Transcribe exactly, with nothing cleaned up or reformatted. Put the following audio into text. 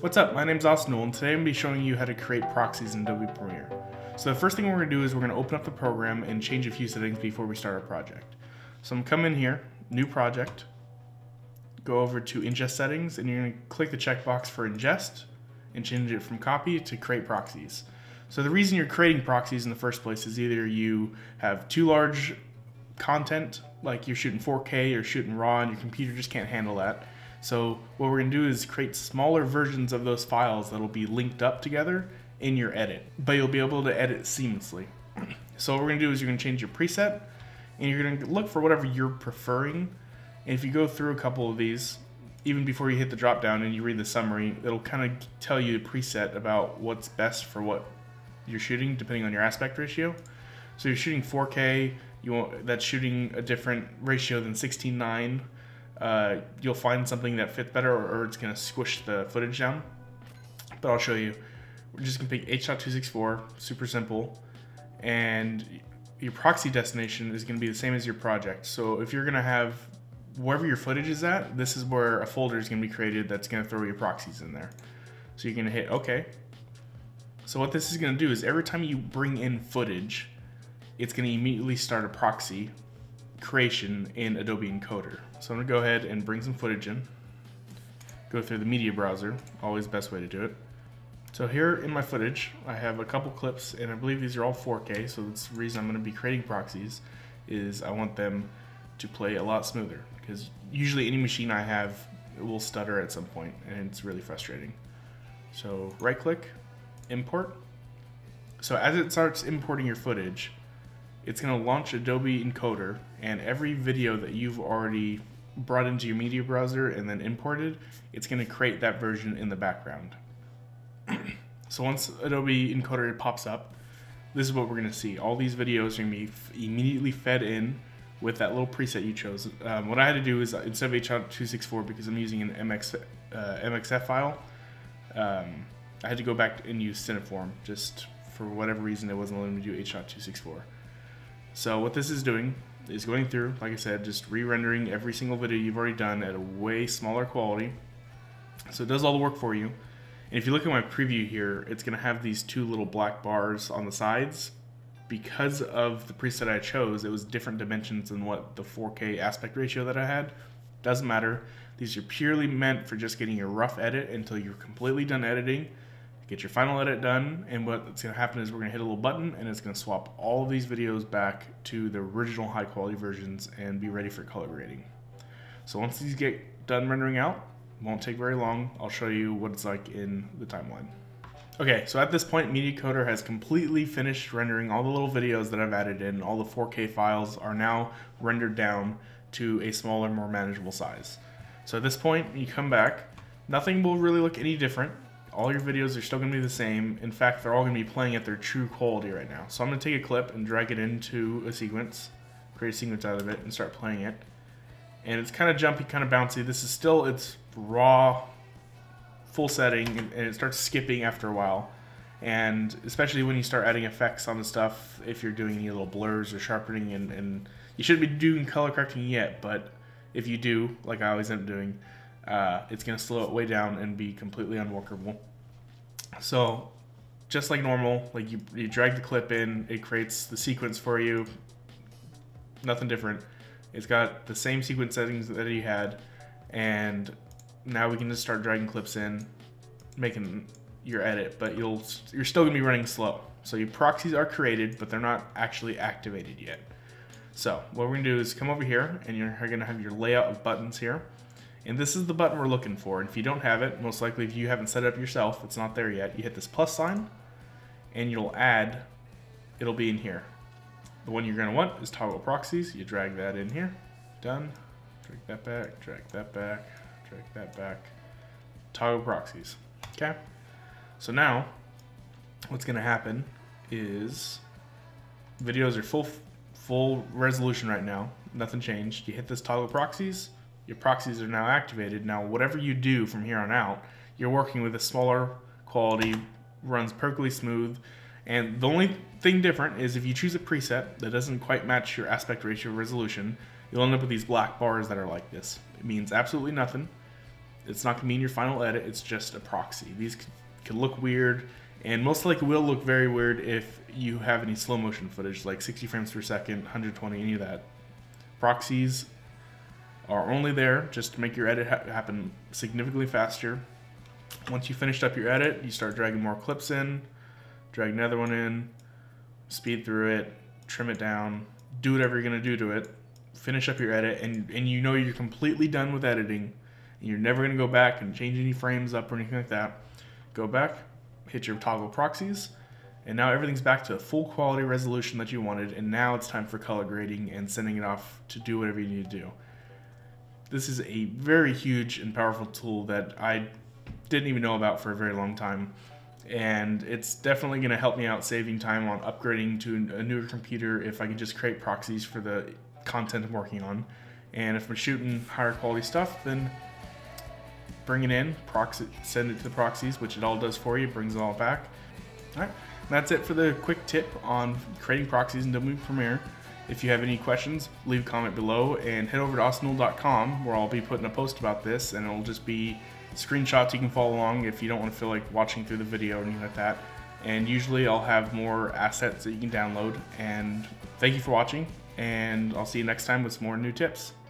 What's up, my name's Newell, and today I'm going to be showing you how to create proxies in Adobe Premiere. So the first thing we're going to do is we're going to open up the program and change a few settings before we start our project. So I'm going to come in here, new project, go over to ingest settings, and you're going to click the checkbox for ingest and change it from copy to create proxies. So the reason you're creating proxies in the first place is either you have too large content, like you're shooting four K or shooting RAW and your computer just can't handle that. So what we're going to do is create smaller versions of those files that'll be linked up together in your edit, but you'll be able to edit seamlessly. So what we're going to do is you're going to change your preset, and you're going to look for whatever you're preferring. And if you go through a couple of these, even before you hit the drop down and you read the summary, it'll kind of tell you the preset about what's best for what you're shooting depending on your aspect ratio. So you're shooting four K, you want that's shooting a different ratio than sixteen nine. Uh, you'll find something that fits better, or, or it's going to squish the footage down. But I'll show you. We're just going to pick H two sixty-four, super simple, and your proxy destination is going to be the same as your project. So if you're going to have wherever your footage is at, this is where a folder is going to be created that's going to throw your proxies in there. So you're going to hit OK. So what this is going to do is every time you bring in footage, it's going to immediately start a proxy creation in Adobe Encoder. So I'm going to go ahead and bring some footage in. Go through the media browser, always the best way to do it. So here in my footage, I have a couple clips, and I believe these are all four K, so that's the reason I'm going to be creating proxies, is I want them to play a lot smoother, because usually any machine I have will stutter at some point, and it's really frustrating. So right click, import. So as it starts importing your footage, it's going to launch Adobe Encoder, and every video that you've already brought into your media browser and then imported, it's going to create that version in the background. So once Adobe Encoder pops up, this is what we're going to see. All these videos are going to be f immediately fed in with that little preset you chose. Um, what I had to do is, instead of H two sixty-four, because I'm using an M X, uh, M X F file, um, I had to go back and use Cineform. Just for whatever reason, it wasn't letting me do H two sixty-four. So what this is doing is going through, like I said, just re-rendering every single video you've already done at a way smaller quality. So it does all the work for you. And if you look at my preview here, it's going to have these two little black bars on the sides. Because of the preset I chose, it was different dimensions than what the four K aspect ratio that I had. Doesn't matter. These are purely meant for just getting a rough edit until you're completely done editing. Get your final edit done, and what's going to happen is we're going to hit a little button, and it's going to swap all of these videos back to the original high quality versions and be ready for color grading. So once these get done rendering out, it won't take very long. I'll show you what it's like in the timeline. Okay, so at this point, Media Encoder has completely finished rendering all the little videos that I've added in. All the four K files are now rendered down to a smaller, more manageable size. So at this point, you come back, nothing will really look any different. All your videos are still going to be the same. In fact, they're all going to be playing at their true quality right now. So I'm going to take a clip and drag it into a sequence, create a sequence out of it, and start playing it. And it's kind of jumpy, kind of bouncy. This is still its raw, full setting, and it starts skipping after a while. And especially when you start adding effects on the stuff, if you're doing any little blurs or sharpening, and, and you shouldn't be doing color correcting yet, but if you do, like I always end up doing, Uh, it's going to slow it way down and be completely unworkable. So just like normal, like you, you drag the clip in, it creates the sequence for you. Nothing different. It's got the same sequence settings that you had, and now we can just start dragging clips in, making your edit, but you'll, you're still going to be running slow. So your proxies are created, but they're not actually activated yet. So what we're going to do is come over here, and you're going to have your layout of buttons here. And this is the button we're looking for. And if you don't have it, most likely if you haven't set it up yourself, it's not there yet, you hit this plus sign, and you'll add, it'll be in here. The one you're going to want is toggle proxies. You drag that in here. Done. Drag that back, drag that back, drag that back. Toggle proxies. Okay? So now, what's going to happen is videos are full, full resolution right now. Nothing changed. You hit this toggle proxies. Your proxies are now activated. Now, whatever you do from here on out, you're working with a smaller quality, runs perfectly smooth. And the only thing different is if you choose a preset that doesn't quite match your aspect ratio resolution, you'll end up with these black bars that are like this. It means absolutely nothing. It's not gonna mean your final edit, it's just a proxy. These can look weird, and most likely will look very weird if you have any slow motion footage, like sixty frames per second, one hundred twenty, any of that. Proxies are only there just to make your edit ha happen significantly faster. Once you finished up your edit, you start dragging more clips in, drag another one in, speed through it, trim it down, do whatever you're gonna do to it, finish up your edit, and, and you know you're completely done with editing, and you're never gonna go back and change any frames up or anything like that. Go back, hit your toggle proxies, and now everything's back to the full quality resolution that you wanted, and now it's time for color grading and sending it off to do whatever you need to do. This is a very huge and powerful tool that I didn't even know about for a very long time, and it's definitely going to help me out saving time on upgrading to a newer computer if I can just create proxies for the content I'm working on. And if we're shooting higher quality stuff, then bring it in, proxy, send it to the proxies, which it all does for you, brings it all back. All right, that's it for the quick tip on creating proxies in Adobe Premiere. If you have any questions, leave a comment below, and head over to austin newell dot com where I'll be putting a post about this, and it'll just be screenshots you can follow along if you don't want to feel like watching through the video or anything like that. And usually I'll have more assets that you can download. And thank you for watching, and I'll see you next time with some more new tips.